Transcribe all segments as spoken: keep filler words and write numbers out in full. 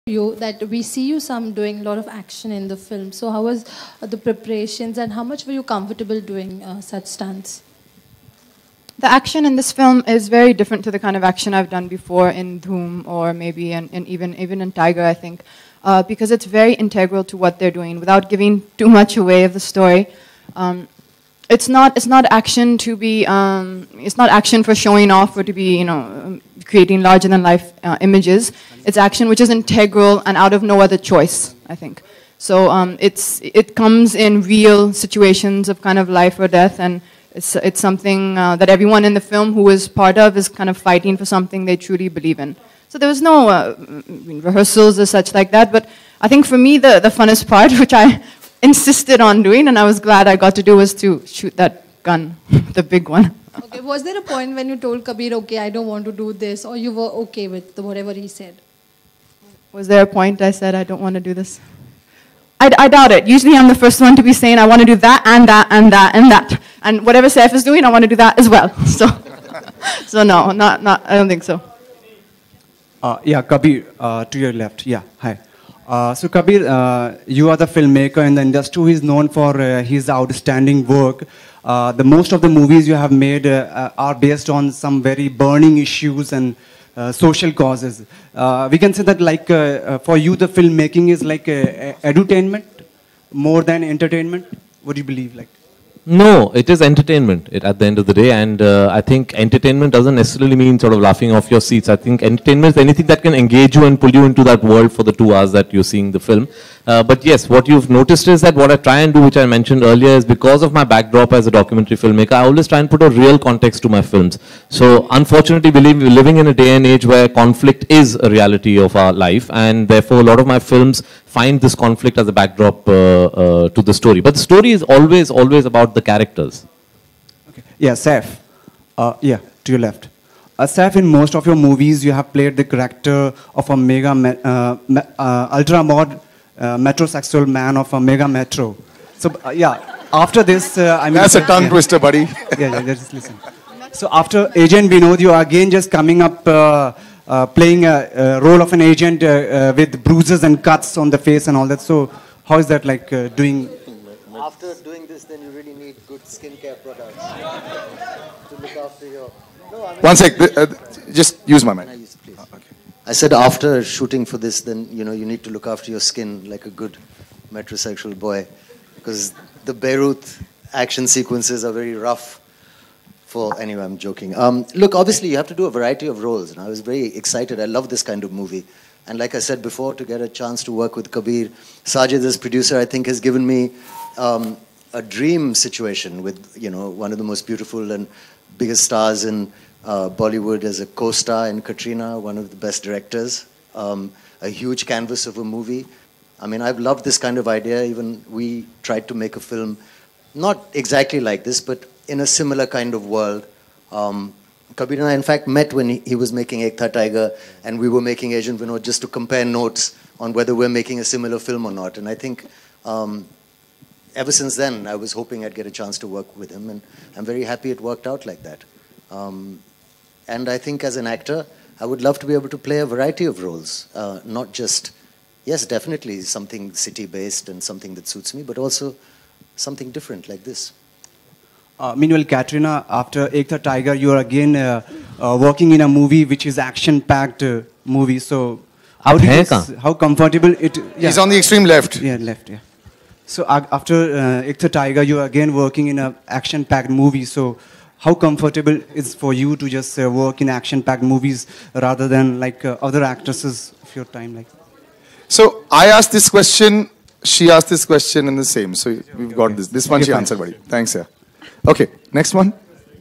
you that we see you some doing a lot of action in the film. So how was uh, the preparations and how much were you comfortable doing uh, such stunts? The action in this film is very different to the kind of action I've done before in Dhoom or maybe in, in even even in Tiger, I think, uh, because it's very integral to what they're doing. Without giving too much away of the story, um, it's not it's not action to be um, it's not action for showing off or to be you know um, creating larger than life uh, images. It's action which is integral and out of no other choice, I think. So um, it's it comes in real situations of kind of life or death, and It's, it's something uh, that everyone in the film who is part of is kind of fighting for something they truly believe in. So there was no uh, rehearsals or such like that, but I think for me the, the funnest part, which I insisted on doing and I was glad I got to do, was to shoot that gun, the big one. Okay, was there a point when you told Kabir, okay, I don't want to do this, or you were okay with the, whatever he said? Was there a point I said I don't want to do this? I, I doubt it. Usually I'm the first one to be saying I want to do that and that and that and that. And whatever Saif is doing, I want to do that as well. So, so no, not, not, I don't think so. Uh, yeah, Kabir, uh, to your left. Yeah, hi. Uh, so Kabir, uh, you are the filmmaker in the industry who is known for uh, his outstanding work. Uh, the most of the movies you have made uh, are based on some very burning issues and Uh, social causes. Uh, we can say that like uh, uh, for you the filmmaking is like uh, edutainment more than entertainment. What do you believe like? No, it is entertainment it, at the end of the day, and uh, I think entertainment doesn't necessarily mean sort of laughing off your seats. I think entertainment is anything that can engage you and pull you into that world for the two hours that you're seeing the film. Uh, but yes, what you've noticed is that what I try and do, which I mentioned earlier, is because of my backdrop as a documentary filmmaker, I always try and put a real context to my films. So unfortunately, we're living in a day and age where conflict is a reality of our life, and therefore a lot of my films find this conflict as a backdrop uh, uh, to the story. But the story is always, always about the characters. Okay. Yeah, Saif. Uh, yeah, to your left. Uh, Saif, in most of your movies, you have played the character of a mega, me uh, me uh, ultra mod uh, metrosexual man of a mega metro. So uh, yeah, after this, uh, I mean, that's a tongue yeah. twister, buddy. yeah, yeah, just listen. So after Agent Vinod, you are again just coming up. Uh, Uh, playing a, a role of an agent uh, uh, with bruises and cuts on the face and all that. So how is that like uh, doing? After doing this, then you really need good skincare products to look after your... No, I mean, One sec, uh, just use my mic. I, use, please. Oh, okay. I said after shooting for this, then you know you need to look after your skin like a good metrosexual boy, because the Beirut action sequences are very rough. For, anyway, I'm joking. Um, look, obviously, you have to do a variety of roles, and I was very excited. I love this kind of movie. And like I said before, to get a chance to work with Kabir, Sajid, as producer, I think has given me um, a dream situation with, you know, one of the most beautiful and biggest stars in uh, Bollywood as a co-star in Katrina, one of the best directors, um, a huge canvas of a movie. I mean, I've loved this kind of idea. Even we tried to make a film, not exactly like this, but in a similar kind of world. Um, Kabir and I, in fact, met when he, he was making Ek Tha Tiger, and we were making Agent Vinod just to compare notes on whether we're making a similar film or not. And I think um, ever since then, I was hoping I'd get a chance to work with him, and I'm very happy it worked out like that. Um, and I think as an actor, I would love to be able to play a variety of roles, uh, not just, yes, definitely something city-based and something that suits me, but also something different like this. Uh, meanwhile, Katrina, after Ek Tha Tiger, you are again uh, uh, working in a movie which is action-packed uh, movie. So, how, do you, how comfortable it? Yeah. He's on the extreme left. Yeah, left. Yeah. So uh, after uh, Ek Tha Tiger, you are again working in a action-packed movie. So, how comfortable is for you to just uh, work in action-packed movies rather than like uh, other actresses of your time? Like. So I asked this question. She asked this question, and the same. So we've got okay. this. This one okay, she fine. answered, buddy. Thanks, yeah. Okay, next one.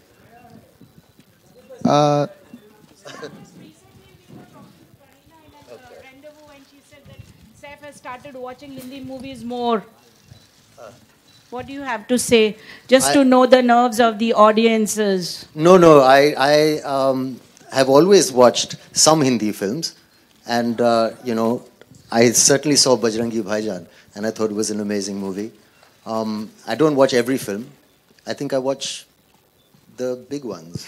Uh, Saif has started watching Hindi movies more. What do you have to say, just I, to know the nerves of the audiences? No, no, I, I um, have always watched some Hindi films, and uh, you know, I certainly saw Bajrangi Bhaijaan, and I thought it was an amazing movie. Um, I don't watch every film. I think I watch the big ones.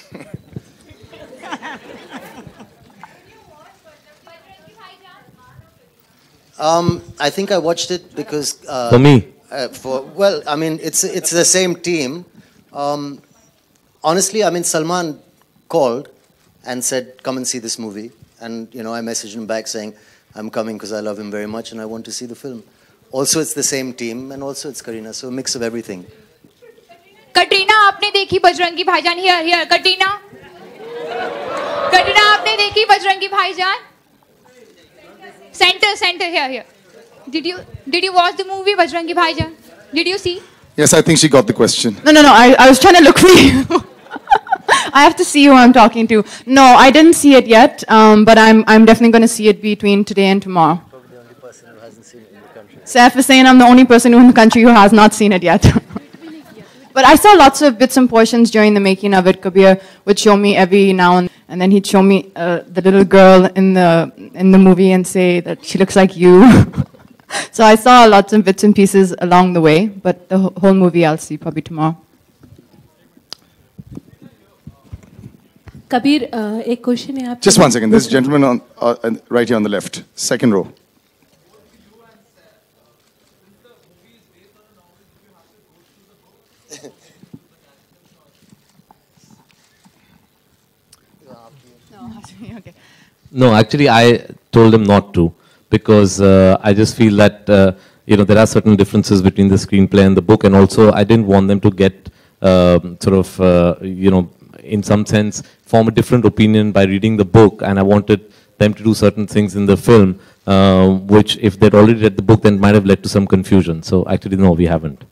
Um, I think I watched it because uh, For me. Uh, for well, I mean, it's it's the same team. Um, honestly, I mean, Salman called and said, "Come and see this movie," and you know, I messaged him back saying, "I'm coming because I love him very much and I want to see the film." Also, it's the same team, and also it's Kareena, so a mix of everything. Katrina आपने देखी बजरंगी भाईजान? Here, here, Katrina. Katrina आपने देखी बजरंगी भाईजान? Center, center, here, here. Did you did you watch the movie Bajrangi Bhaijaan? Did you see? Yes, I think she got the question. No, no, no. I, I was trying to look for you. I have to see who I'm talking to. No, I didn't see it yet, um, but I'm I'm definitely going to see it between today and tomorrow. Probably the only person who hasn't seen it in the country. Saif is saying I'm the only person in the country who has not seen it yet. But I saw lots of bits and portions during the making of it. Kabir would show me every now and and then he'd show me uh, the little girl in the in the movie and say that she looks like you. So I saw lots of bits and pieces along the way, but the whole movie I'll see probably tomorrow. Kabir, uh, एक question है आपके. Just one second. This gentleman on uh, right here on the left, second row. Okay. No, actually, I told him not to because uh, I just feel that uh, you know there are certain differences between the screenplay and the book, and also I didn't want them to get um, sort of uh, you know in some sense form a different opinion by reading the book, and I wanted them to do certain things in the film, uh, which if they'd already read the book, then might have led to some confusion. So actually, no, we haven't.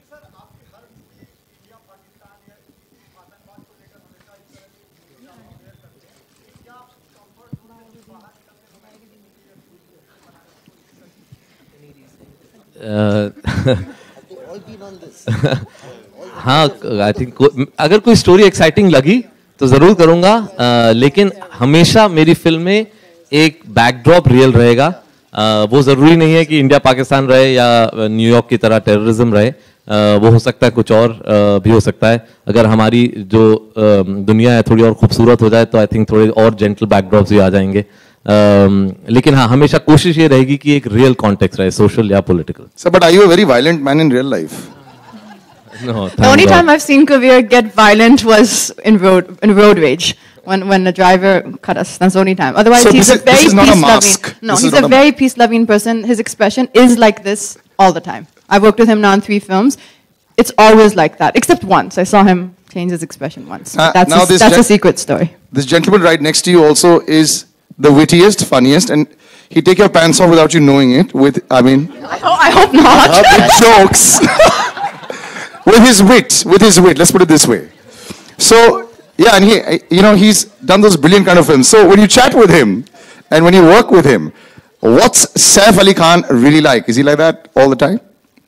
हाँ, I think अगर कोई story exciting लगी तो ज़रूर करूँगा, uh, लेकिन हमेशा मेरी फिल्म में एक बैकड्रॉप रियल रहेगा. uh, वो ज़रूरी नहीं है कि इंडिया पाकिस्तान रहे या न्यूयॉर्क की तरह टेररिज्म रहे. uh, वो हो सकता है कुछ और uh, भी हो सकता है. अगर हमारी जो uh, दुनिया है थोड़ी और खूबसूरत हो जाए तो आई थिंक थोड़े और जेंटल बैकड्रॉप्स भी आ जाएंगे. Um, लेकिन हाँ, हमेशा कोशिश ये रहेगी कि एक रियल कॉन्टेक्स्ट रहे, सोशल या political. So, but are you a very violent man in real life? No. The only God. time I've seen Kabir get violent was in road in road rage when when the driver cut us. That's the only time. Otherwise, so he's this a is, very this is not peace a mask. loving. No, this he's a, a very peace loving person. His expression is like this all the time. I've worked with him now in three films. It's always like that, except once. I saw him change his expression once. Uh, that's now a, this that's a secret story. This gentleman right next to you also is the wittiest, funniest, and he take your pants off without you knowing it. With, I mean, I, ho I hope not. with jokes, with his wit, with his wit. Let's put it this way. So yeah, and he, you know, he's done those brilliant kind of films. So when you chat with him, and when you work with him, what's Saif Ali Khan really like? Is he like that all the time?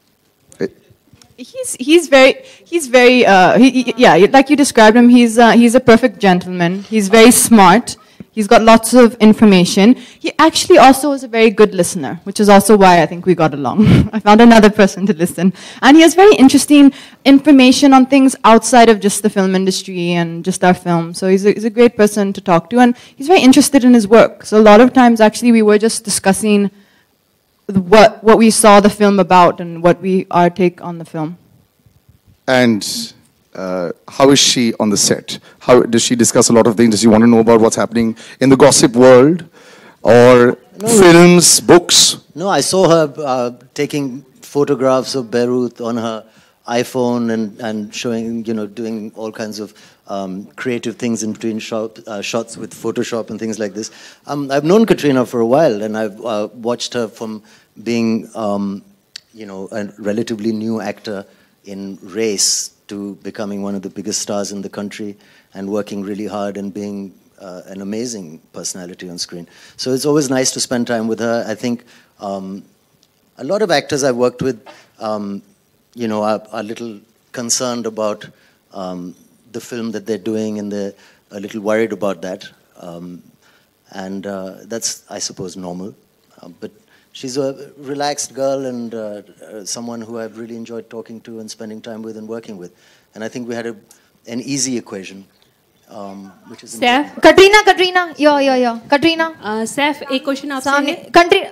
He's he's very he's very uh, he, he, yeah, like you described him. He's uh, he's a perfect gentleman. He's very smart. He's got lots of information. He actually also is a very good listener, which is also why I think we got along. I found another person to listen. And he has very interesting information on things outside of just the film industry and just our film. So he's a, he's a great person to talk to, and he's very interested in his work. So a lot of times, actually, we were just discussing what, what we saw the film about and what we, our take on the film. And Uh, how is she on the set? How does she discuss a lot of things? Does she want to know about what's happening in the gossip world, or no, films, books? No, I saw her uh, taking photographs of Beirut on her iPhone and, and showing, you know, doing all kinds of um, creative things in between shot, uh, shots with Photoshop and things like this. Um, I've known Katrina for a while, and I've uh, watched her from being, um, you know, a relatively new actor in Race to becoming one of the biggest stars in the country and working really hard and being uh, an amazing personality on screen. So it's always nice to spend time with her. I think um, a lot of actors I've worked with, um, you know, are, are a little concerned about um, the film that they're doing, and they're a little worried about that. Um, and uh, that's, I suppose, normal. Uh, but she's a relaxed girl and uh, uh, someone who I've really enjoyed talking to and spending time with and working with. And I think we had a, an easy equation, um, which is... Saif? Katrina, Katrina, yo, yo, yo. Katrina. Uh, Saif, एक question आपसे सामने है. country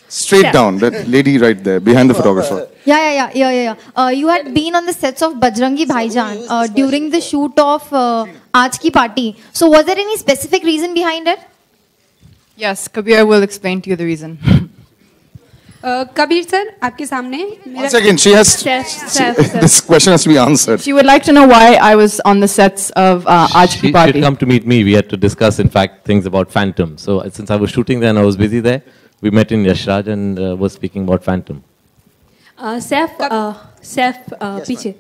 Straight Yeah. down, that lady right there, behind the photographer. Yeah, yeah, yeah, yeah, yeah. yeah. Uh, you had been on the sets of Bajrangi Bhaijaan uh, during the shoot of uh, Aaj Ki Party. So was there any specific reason behind it? Yes, Kabir will explain to you the reason. Uh, Kabir sir आपके सामने One second, she has. This question has to be answered. She would like to know why I was on the sets of uh, Aaj Ki She Party. should come to meet me. We had to discuss, in fact, things about Phantom. So uh, since I was shooting there and I was busy there, we met in Yashraj and uh, was speaking about Phantom. Uh, Saif uh, Saif uh, पीछे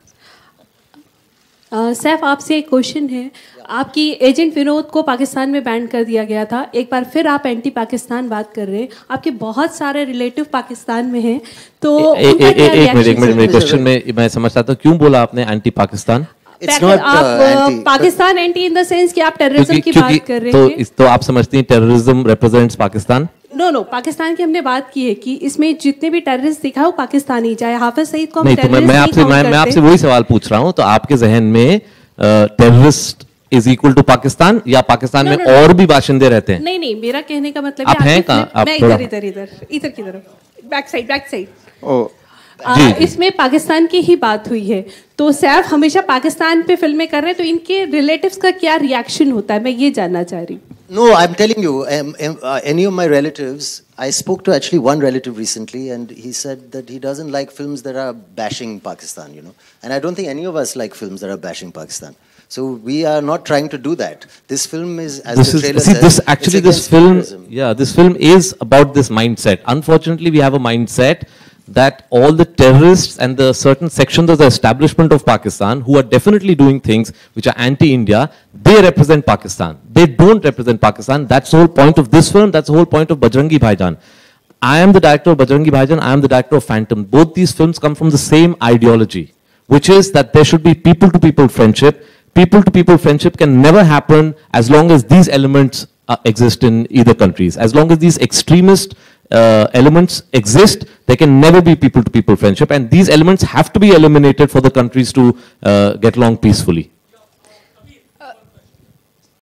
uh, Saif आपसे एक question है. आपकी agent Vinod को पाकिस्तान में ban कर दिया गया था. एक बार फिर आप एंटी पाकिस्तान बात कर रहे हैं. आपके बहुत सारे रिलेटिव पाकिस्तान में हैं. तो ए- ए- ए- ए- एक मिनट एक मिनट मेरे क्वेश्चन में मैं समझता था क्यों बोला आपने एंटी पाकिस्तान. आप Pakistan anti in the sense कि आप टेररिज्म की बात कर रहे तो हैं. इस तो आप समझती हैं terrorism represents Pakistan. No no Pakistan की हमने बात की है कि इसमें जितने भी टेररिस्ट दिखा वो पाकिस्तानी, चाहे हाफिज सईद को हम नहीं तो मैं टेररिस्ट मैं नहीं आपसे काउंट मैं, मैं करते. आपसे वही सवाल पूछ रहा हूं. तो आपके जहन में terrorist is equal to Pakistan या पाकिस्तान No, में no, no. और भी बाशिंदे रहते हैं. नहीं नहीं मेरा कहने का मतलब आप है हैं आपके कहाँ? flip- आप मैं थोड़ा- इधर इधर इधर इधर की तरफ back side back side. Oh. आ, जी, जी. इसमें पाकिस्तान की ही बात हुई है. तो सैफ हमेशा पाकिस्तान पे फिल्में कर रहे हैं, तो इनके रिलेटिव्स का क्या रिएक्शन होता है, मैं ये जानना चाह रही हूँ. No, I'm telling you, um, um, uh, any of my relatives, I spoke to actually one relative recently, and he said that he doesn't like films that are bashing Pakistan, you know. And I don't think any of us like films that are bashing Pakistan. So we are not trying to do that. This film is, as This the is trailer see says, this it's actually this against film terrorism. yeah this film is about this mindset. Unfortunately, we have a mindset that all the terrorists and the certain sections of the establishment of Pakistan who are definitely doing things which are anti-India, they represent Pakistan. They don't represent Pakistan. That's the whole point of this film. That's the whole point of Bajrangi Bhaijaan. I am the director of Bajrangi Bhaijaan. I am the director of Phantom. Both these films come from the same ideology, which is that there should be people-to-people friendship. People-to-people friendship can never happen as long as these elements uh, exist in either countries. As long as these extremist uh, elements exist, there can never be people-to-people friendship, and these elements have to be eliminated for the countries to uh, get along peacefully.